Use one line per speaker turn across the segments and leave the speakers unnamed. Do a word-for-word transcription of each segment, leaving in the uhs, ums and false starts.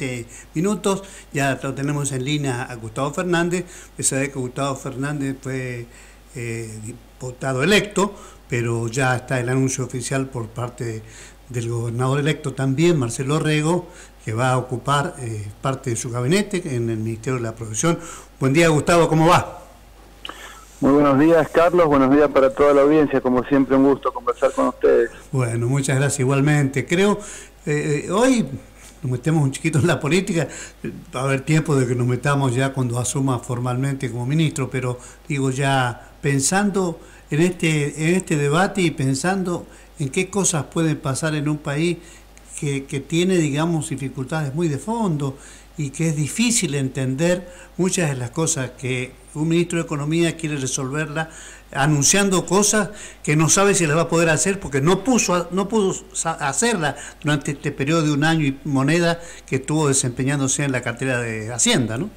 veinte minutos. Ya lo tenemos en línea a Gustavo Fernández. Usted sabe que Gustavo Fernández fue eh, diputado electo, pero ya está el anuncio oficial por parte de, del gobernador electo también, Marcelo Rego, que va a ocupar eh, parte de su gabinete en el Ministerio de la Producción. Buen día, Gustavo, ¿cómo va?
Muy buenos días, Carlos, buenos días para toda la audiencia, como siempre un gusto conversar con ustedes.
Bueno, muchas gracias igualmente. Creo, eh, hoy nos metemos un chiquito en la política, va a haber tiempo de que nos metamos ya cuando asuma formalmente como ministro, pero digo ya pensando en este, en este debate y pensando en qué cosas pueden pasar en un país que, que tiene, digamos, dificultades muy de fondo y que es difícil entender muchas de las cosas que un ministro de Economía quiere resolverla anunciando cosas que no sabe si las va a poder hacer porque no puso no pudo hacerla durante este periodo de un año y moneda que estuvo desempeñándose en la cartera de Hacienda, ¿no?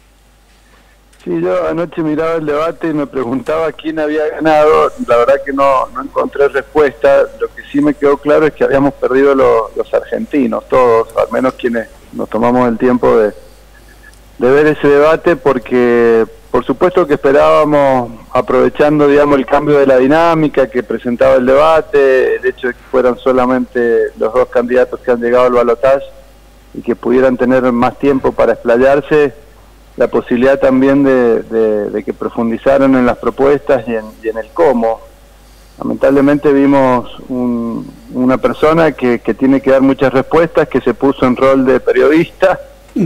Sí, yo anoche miraba el debate y me preguntaba quién había ganado. La verdad que no, no encontré respuesta. Lo que sí me quedó claro es que habíamos perdido los, los argentinos, todos, al menos quienes nos tomamos el tiempo de, de ver ese debate, porque por supuesto que esperábamos, aprovechando digamos el cambio de la dinámica que presentaba el debate, el hecho de que fueran solamente los dos candidatos que han llegado al balotaje y que pudieran tener más tiempo para explayarse, la posibilidad también de, de, de que profundizaran en las propuestas y en, y en el cómo. Lamentablemente vimos un, una persona que, que tiene que dar muchas respuestas, que se puso en rol de periodista,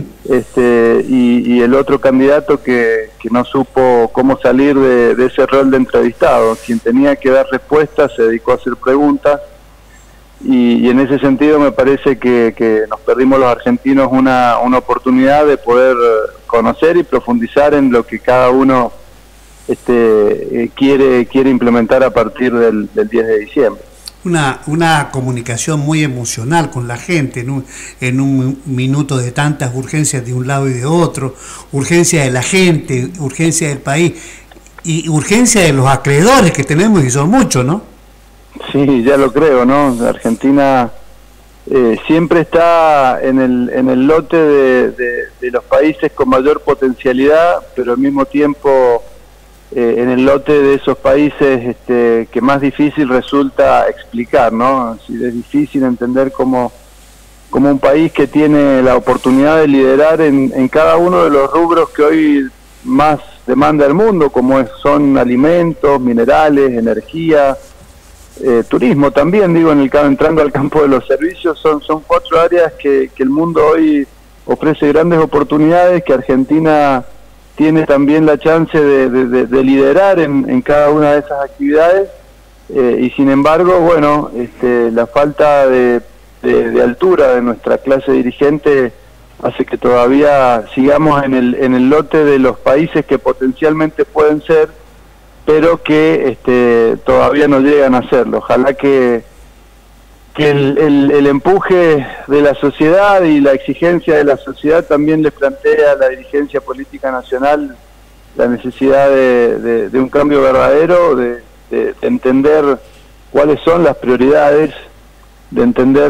este, y, y el otro candidato que, que no supo cómo salir de, de ese rol de entrevistado. Quien tenía que dar respuestas se dedicó a hacer preguntas, y, y en ese sentido me parece que, que nos perdimos los argentinos una, una oportunidad de poder conocer y profundizar en lo que cada uno este, eh, quiere, quiere implementar a partir del, del diez de diciembre.
Una, una comunicación muy emocional con la gente en un, en un minuto de tantas urgencias de un lado y de otro, urgencia de la gente, urgencia del país y urgencia de los acreedores que tenemos y son muchos, ¿no?
Sí, ya lo creo, ¿no? Argentina eh, siempre está en el, en el lote de, de, de los países con mayor potencialidad, pero al mismo tiempo Eh, en el lote de esos países este, que más difícil resulta explicar, ¿no? Así es difícil entender cómo, cómo un país que tiene la oportunidad de liderar en, en cada uno de los rubros que hoy más demanda el mundo, como es, son alimentos, minerales, energía, eh, turismo también, digo, en el entrando al campo de los servicios, son, son cuatro áreas que, que el mundo hoy ofrece grandes oportunidades, que Argentina tiene también la chance de, de, de liderar en, en cada una de esas actividades, eh, y sin embargo, bueno, este, la falta de, de, de altura de nuestra clase dirigente hace que todavía sigamos en el, en el lote de los países que potencialmente pueden ser, pero que este, todavía no llegan a serlo. Ojalá que que el, el, el empuje de la sociedad y la exigencia de la sociedad también le plantea a la dirigencia política nacional la necesidad de, de, de un cambio verdadero, de, de, de entender cuáles son las prioridades, de entender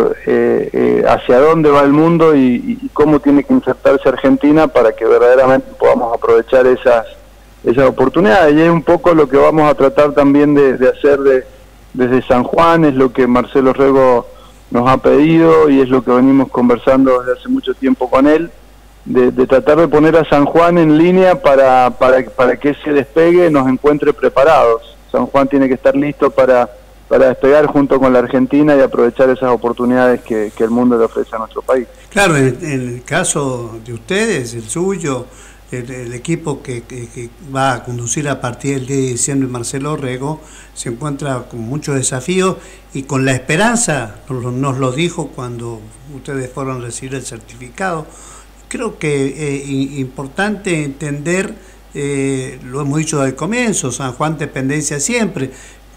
eh, eh, hacia dónde va el mundo y, y cómo tiene que insertarse Argentina para que verdaderamente podamos aprovechar esas, esas oportunidades. Y es un poco lo que vamos a tratar también de, de hacer de desde San Juan, es lo que Marcelo Rego nos ha pedido y es lo que venimos conversando desde hace mucho tiempo con él, de, de tratar de poner a San Juan en línea para, para, para que ese despegue nos encuentre preparados. San Juan tiene que estar listo para, para despegar junto con la Argentina y aprovechar esas oportunidades que, que el mundo le ofrece a nuestro país.
Claro, en, en el caso de ustedes, el suyo, El, el equipo que, que, que va a conducir a partir del diez de diciembre Marcelo Rego se encuentra con muchos desafíos y con la esperanza, nos, nos lo dijo cuando ustedes fueron a recibir el certificado. Creo que es eh, importante entender, eh, lo hemos dicho al comienzo, San Juan dependencia siempre,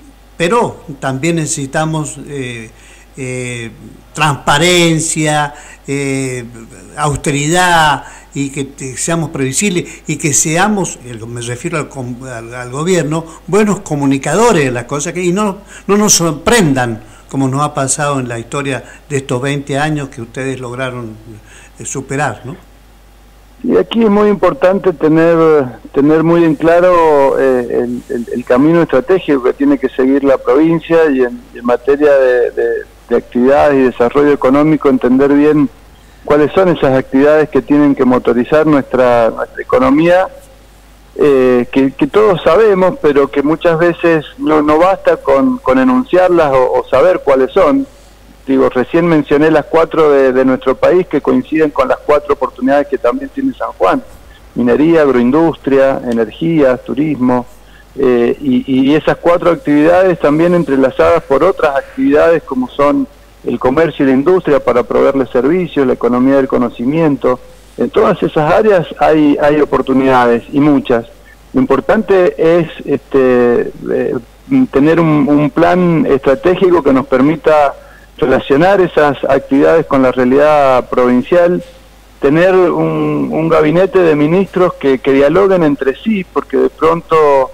pero también necesitamos eh, eh, transparencia, eh, austeridad, y que te, seamos previsibles y que seamos, me refiero al, al, al gobierno, buenos comunicadores de las cosas que, y no, no nos sorprendan como nos ha pasado en la historia de estos veinte años que ustedes lograron eh, superar, ¿no?
Y aquí es muy importante tener tener muy en claro eh, el, el, el camino estratégico que tiene que seguir la provincia y en, en materia de, de, de actividades y desarrollo económico, entender bien cuáles son esas actividades que tienen que motorizar nuestra, nuestra economía, eh, que, que todos sabemos, pero que muchas veces no, no basta con, con enunciarlas o, o saber cuáles son. Digo, recién mencioné las cuatro de, de nuestro país que coinciden con las cuatro oportunidades que también tiene San Juan: minería, agroindustria, energía, turismo, eh, y, y esas cuatro actividades también entrelazadas por otras actividades como son el comercio y la industria para proveerle servicios, la economía del conocimiento. En todas esas áreas hay, hay oportunidades, y muchas. Lo importante es este, eh, tener un, un plan estratégico que nos permita relacionar esas actividades con la realidad provincial, tener un, un gabinete de ministros que, que dialoguen entre sí, porque de pronto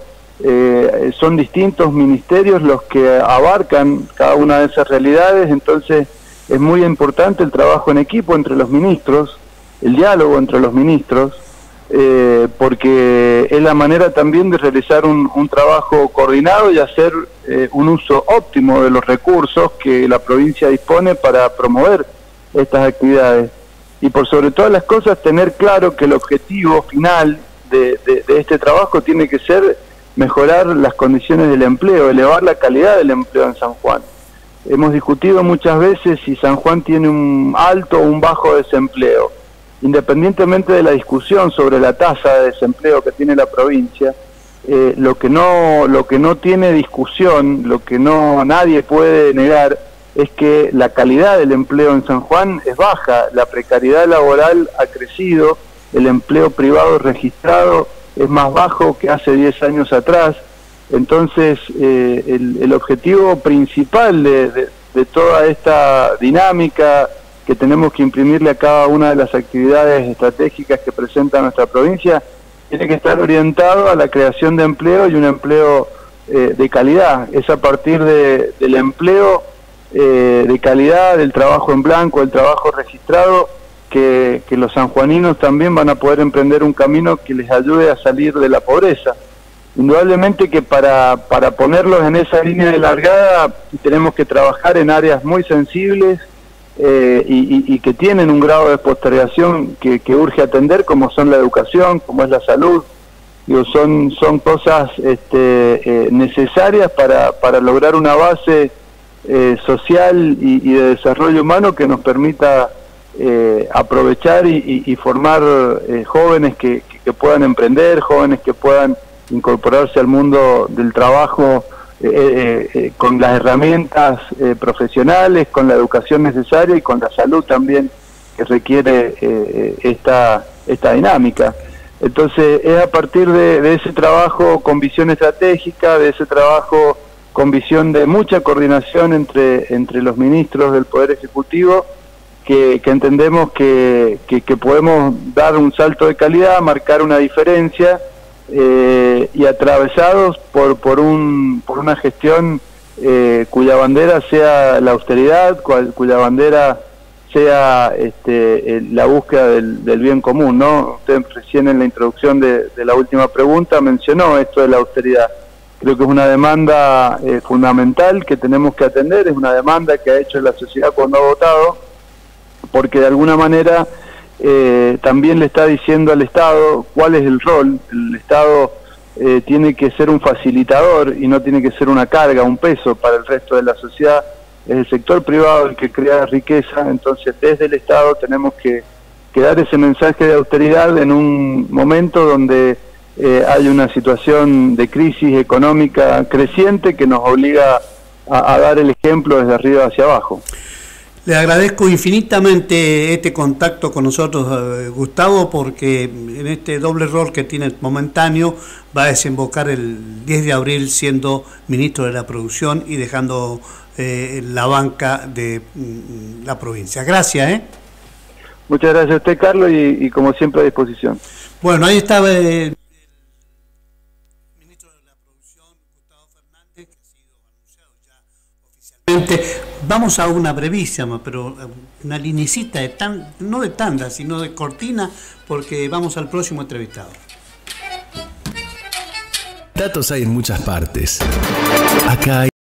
eh, son distintos ministerios los que abarcan cada una de esas realidades. Entonces es muy importante el trabajo en equipo entre los ministros, el diálogo entre los ministros, eh, porque es la manera también de realizar un, un trabajo coordinado y hacer eh, un uso óptimo de los recursos que la provincia dispone para promover estas actividades. Y por sobre todas las cosas, tener claro que el objetivo final de, de, de este trabajo tiene que ser mejorar las condiciones del empleo, elevar la calidad del empleo en San Juan. Hemos discutido muchas veces si San Juan tiene un alto o un bajo desempleo. Independientemente de la discusión sobre la tasa de desempleo que tiene la provincia, eh, lo que no lo que no tiene discusión, lo que no nadie puede negar, es que la calidad del empleo en San Juan es baja, la precariedad laboral ha crecido, el empleo privado registrado es más bajo que hace diez años atrás. Entonces, eh, el, el objetivo principal de, de, de toda esta dinámica que tenemos que imprimirle a cada una de las actividades estratégicas que presenta nuestra provincia, tiene que estar orientado a la creación de empleo, y un empleo eh, de calidad. Es a partir de, del empleo eh, de calidad, del trabajo en blanco, del trabajo registrado, que, que los sanjuaninos también van a poder emprender un camino que les ayude a salir de la pobreza. Indudablemente que para, para ponerlos en esa línea de largada tenemos que trabajar en áreas muy sensibles, Eh, y, y, y que tienen un grado de postergación que, que urge atender, como son la educación, como es la salud. Digo, son, son cosas este, eh, necesarias para, para lograr una base eh, social y, y de desarrollo humano que nos permita eh, aprovechar y, y, y formar eh, jóvenes que, que, que puedan emprender, jóvenes que puedan incorporarse al mundo del trabajo Eh, eh, eh, con las herramientas eh, profesionales, con la educación necesaria y con la salud también que requiere eh, esta, esta dinámica. Entonces es a partir de, de ese trabajo con visión estratégica, de ese trabajo con visión de mucha coordinación entre, entre los ministros del Poder Ejecutivo, que, que entendemos que, que, que podemos dar un salto de calidad, marcar una diferencia, Eh, y atravesados por por un por una gestión eh, cuya bandera sea la austeridad, cual, cuya bandera sea este, eh, la búsqueda del, del bien común, ¿no? Usted recién en la introducción de, de la última pregunta mencionó esto de la austeridad. Creo que es una demanda eh, fundamental que tenemos que atender, es una demanda que ha hecho la sociedad cuando ha votado, porque de alguna manera Eh, también le está diciendo al Estado cuál es el rol. El Estado eh, tiene que ser un facilitador y no tiene que ser una carga, un peso para el resto de la sociedad. Es el sector privado el que crea riqueza, entonces desde el Estado tenemos que, que dar ese mensaje de austeridad en un momento donde eh, hay una situación de crisis económica creciente que nos obliga a, a dar el ejemplo desde arriba hacia abajo.
Le agradezco infinitamente este contacto con nosotros, eh, Gustavo, porque en este doble rol que tiene momentáneo va a desembocar el diez de abril siendo ministro de la Producción y dejando eh, la banca de mm, la provincia. Gracias. ¿eh?
Muchas gracias a usted, Carlos, y, y como siempre a disposición.
Bueno, ahí estaba el ministro de la Producción, Gustavo Fernández, que ha sido anunciado ya oficialmente. Excelente. Vamos a una brevísima, pero una linecita de tan, no de tanda, sino de cortina, porque vamos al próximo entrevistado.
Datos hay en muchas partes. Acá hay